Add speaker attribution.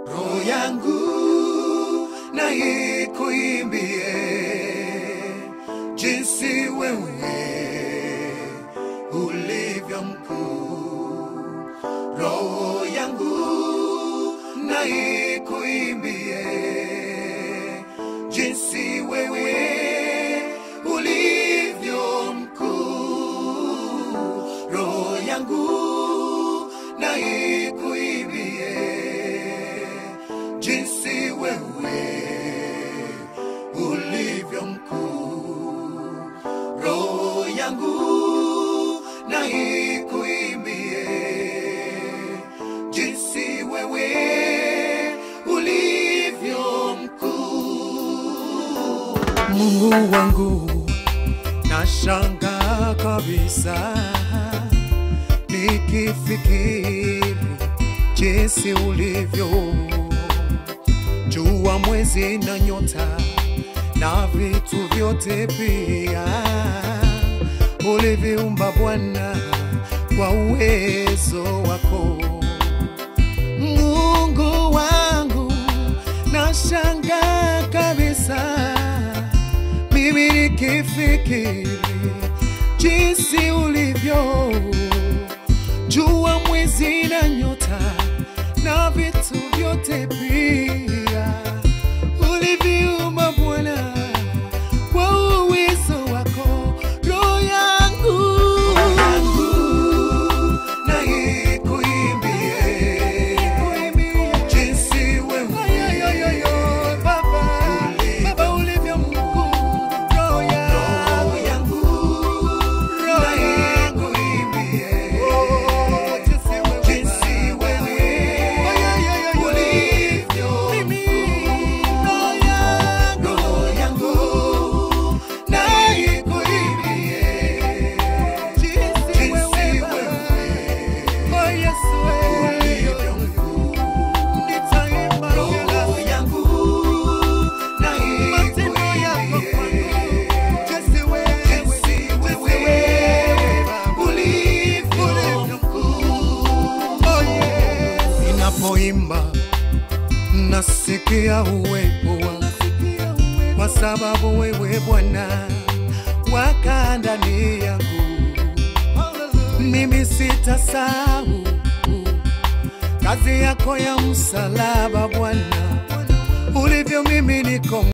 Speaker 1: roho yangu na ikuimbie jinsi wewe ulivyo mkuu. Roho yangu na ikuimbie jinsi wewe ulivyo mkuu. Roho yangu na ikuimbie jinsi wewe ulivyo mkuu. Roho yangu na ikuimbie jinsi wewe ulivyo mkuu. Mungu wangu, nashangaa kabisa nikifikiri jinsi ulivyo, jua, mwezi na nyota na vitu vyote pia uliviumba Bwana kwa uwezo wako. Mungu wangu, nashangaa kabisa mimi nikifikiri jinsi ulivyo, jua, mwezi na nyota na vitu vyote pia uliviumba Bwana kwa uwezo wako. Roho yangu na ikuimbie jinsi wewe Baba ulivyo mkuu. Roho yangu na ikuimbie jinsi wewe ulivyo mkuu. Roho yangu na ikuimbie jinsi wewe ulivyo mkuu. Roho yangu na ikuimbie jinsi wewe ulivyo mkuu. Ninapoimba nasikia uwepo wako, kwa sababu wewe Bwana wakaa ndani yangu. Mimi sitasahau kazi yako ya msalaba Bwana, ulivyo mimi niko